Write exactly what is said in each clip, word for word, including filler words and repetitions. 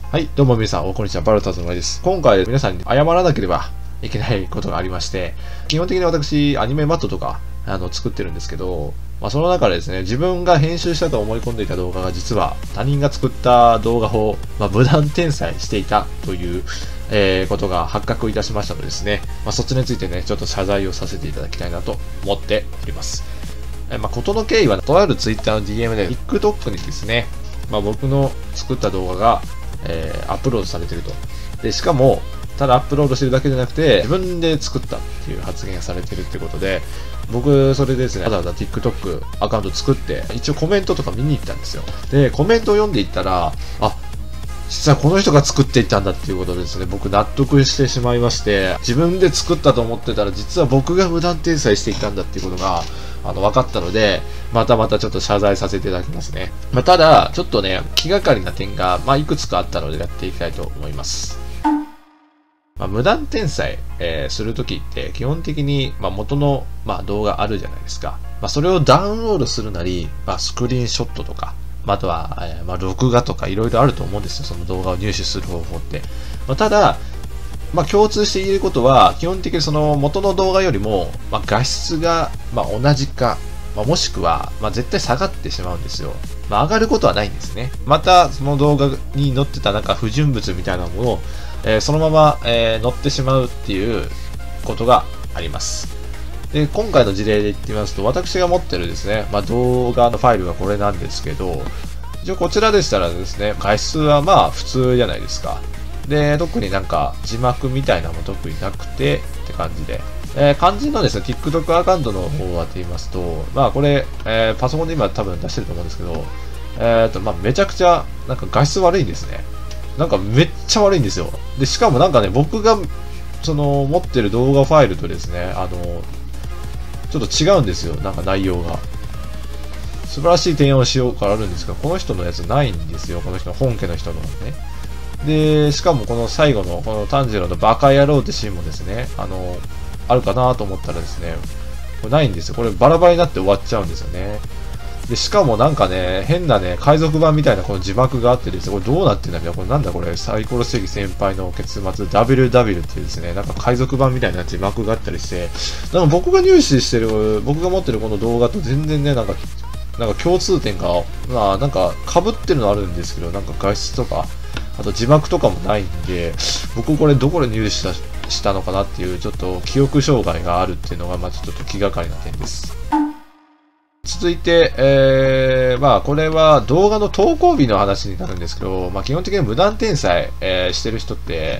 はい、どうも皆さん、こんにちは、バルタズのまです。今回皆さんに謝らなければいけないことがありまして、基本的に私、アニメマットとか、あの、作ってるんですけど、まあ、その中でですね、自分が編集したと思い込んでいた動画が実は他人が作った動画を、まあ、無断転載していたという、えー、ことが発覚いたしましたのでですね、まあ、そっちについてね、ちょっと謝罪をさせていただきたいなと思っております。えー、まあ、ことの経緯は、とある Twitter の ディーエム で TikTok にですね、まあ、僕の作った動画が、えー、アップロードされていると。で、しかも、ただアップロードしてるだけじゃなくて、自分で作ったっていう発言がされてるってことで、僕、それでですね、わざわざ TikTok アカウント作って、一応コメントとか見に行ったんですよ。で、コメントを読んでいったら、あ、実はこの人が作っていったんだっていうことでですね、僕納得してしまいまして、自分で作ったと思ってたら、実は僕が無断転載していたんだっていうことが、あの、分かったので、またまたちょっと謝罪させていただきますね。まあ、ただ、ちょっとね、気がかりな点が、まあ、いくつかあったのでやっていきたいと思います。まあ、無断転載、えー、するときって、基本的に、まあ、元の、まあ、動画あるじゃないですか。まあ、それをダウンロードするなり、まあ、スクリーンショットとか、まあ、あとは、えー、まあ、録画とかいろいろあると思うんですよ。その動画を入手する方法って。まあ、ただ、まあ、共通して言えることは、基本的にその元の動画よりも、まあ、画質が、まあ、同じか、まあ、もしくは、まあ、絶対下がってしまうんですよ。まあ、上がることはないんですね。また、その動画に載ってたなんか不純物みたいなものを、えー、そのまま、えー、載ってしまうっていうことがあります。で、今回の事例で言ってみますと、私が持ってるですね、まあ、動画のファイルがこれなんですけど、一応こちらでしたらですね、画質はまあ普通じゃないですか。で、特になんか字幕みたいなのも特になくてって感じで。えー、肝心のですね、TikTok アカウントの方はと言いますと、まあこれ、えー、パソコンで今多分出してると思うんですけど、えっと、まあめちゃくちゃ、なんか画質悪いんですね。なんかめっちゃ悪いんですよ。で、しかもなんかね、僕が、その、持ってる動画ファイルとですね、あの、ちょっと違うんですよ。なんか内容が。素晴らしい提案をしようからあるんですが、この人のやつないんですよ。この人の本家の人のね。で、しかもこの最後の、この炭治郎のバカ野郎ってシーンもですね、あの、あるかなと思ったらですね、これないんですよ。これバラバラになって終わっちゃうんですよね。で、しかもなんかね、変なね、海賊版みたいなこの字幕があってですね、これどうなってんだっけこれなんだこれ、サイコロステーキ先輩の結末 ダブリューダブリュー っていうですね、なんか海賊版みたいな字幕があったりして、なんか僕が入手してる、僕が持ってるこの動画と全然ね、なんか、なんか共通点が、まあなんか被ってるのあるんですけど、なんか画質とか、あと字幕とかもないんで、僕これどこで入手したしたのかなっていう、ちょっと記憶障害があるっていうのが、まあちょっと気がかりな点です。続いて、えー、まあこれは動画の投稿日の話になるんですけど、まあ基本的に無断転載、えー、してる人って、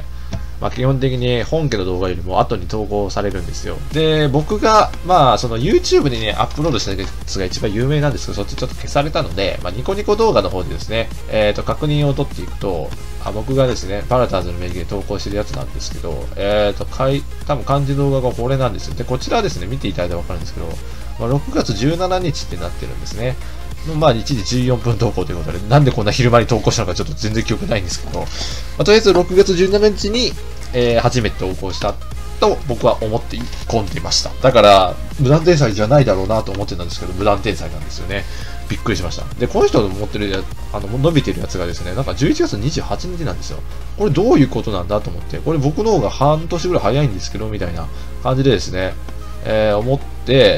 まあ基本的に本家の動画よりも後に投稿されるんですよ。で、僕が、まあその YouTube にね、アップロードしたやつが一番有名なんですけど、そっちちょっと消されたので、まあニコニコ動画の方でですね、えっと、確認を取っていくと、あ僕がですね、バラターズの名義で投稿してるやつなんですけど、えっと、かい、多分漢字動画がこれなんですよ。で、こちらはですね、見ていただいたらわかるんですけど、まあ、ろくがつじゅうしちにちってなってるんですね。まあ、いちじじゅうよんぷん投稿ということで、なんでこんな昼間に投稿したのかちょっと全然記憶ないんですけど、まあ、とりあえずろくがつじゅうしちにちに、えー、初めて投稿したと僕は思って込んでいました。だから、無断転載じゃないだろうなと思ってたんですけど、無断転載なんですよね。びっくりしました。で、この人の持ってるや、あの、伸びてるやつがですね、なんかじゅういちがつにじゅうはちにちなんですよ。これどういうことなんだと思って、これ僕の方が半年ぐらい早いんですけど、みたいな感じでですね、えー、思って、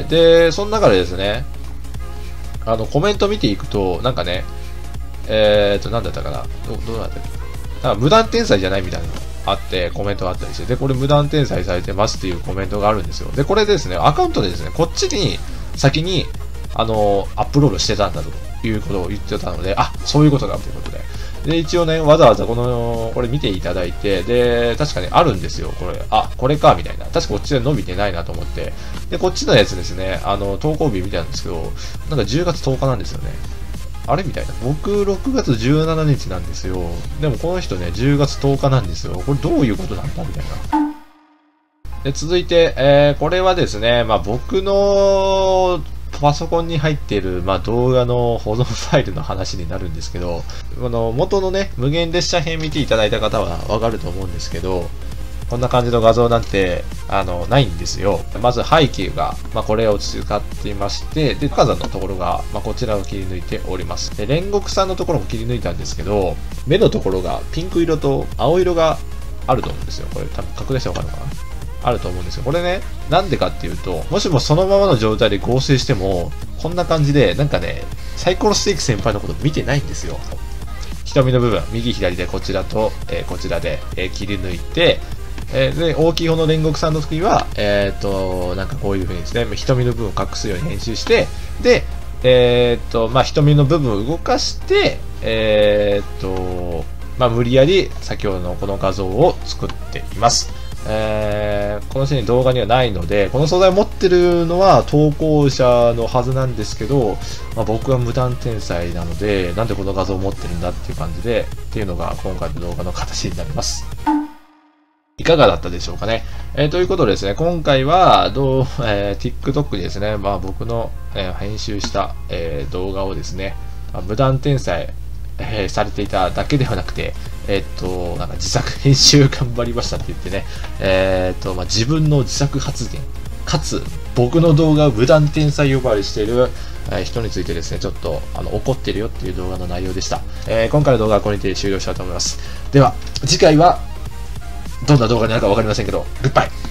で、その中でですね、あの、コメント見ていくと、なんかね、えーと、なんだったかな、ど、どうなったっけなんか無断転載じゃないみたいなのがあって、コメントがあったりして、で、これ無断転載されてますっていうコメントがあるんですよ。で、これですね、アカウントでですね、こっちに先に、あの、アップロードしてたんだということを言ってたので、あ、そういうことだということで。で、一応ね、わざわざこの、これ見ていただいて、で、確かにあるんですよ、これ。あ、これか、みたいな。確かこっちで伸びてないなと思って。で、こっちのやつですね、あの、投稿日見たんですけど、なんかじゅうがつとおかなんですよね。あれみたいな。僕、ろくがつじゅうしちにちなんですよ。でもこの人ね、じゅうがつとおかなんですよ。これどういうことなんだみたいな。で、続いて、えー、これはですね、まあ僕の、パソコンに入っている、まあ、動画の保存ファイルの話になるんですけど、あの元のね、無限列車編見ていただいた方はわかると思うんですけど、 こんな感じの画像なんて、あの、ないんですよ。まず背景が、まあ、これを使っていまして、で、高さのところが、まあ、こちらを切り抜いております。で、煉獄さんのところも切り抜いたんですけど、目のところがピンク色と青色があると思うんですよ。これ多分拡大してわかるのかなあると思うんですよ。これね、なんでかっていうと、もしもそのままの状態で合成しても、こんな感じで、なんかね、サイコロステーキ先輩のこと見てないんですよ。瞳の部分、右左でこちらと、えー、こちらで、えー、切り抜いて、えー、で、大きい方の煉獄さんの時は、えっと、なんかこういう風にですね、瞳の部分を隠すように編集して、で、えっと、まあ、瞳の部分を動かして、えっと、まあ、無理やり先ほどのこの画像を作っています。えー、このシーン動画にはないので、この素材を持ってるのは投稿者のはずなんですけど、まあ、僕は無断転載なので、なんでこの画像を持ってるんだっていう感じで、っていうのが今回の動画の形になります。いかがだったでしょうかね。えー、ということでですね、今回はどう、えー、TikTok でですね、まあ、僕の、えー、編集した、えー、動画をですね、まあ、無断転載、えー、されていただけではなくて、えー、っと、なんか自作編集頑張りましたって言ってね、えー、っと、まあ、自分の自作発言、かつ、僕の動画を無断転載呼ばわりしている、えー、人についてですね、ちょっと、あの、怒ってるよっていう動画の内容でした。えー、今回の動画はこれにて終了したいと思います。では、次回は、どんな動画になるかわかりませんけど、グッバイ。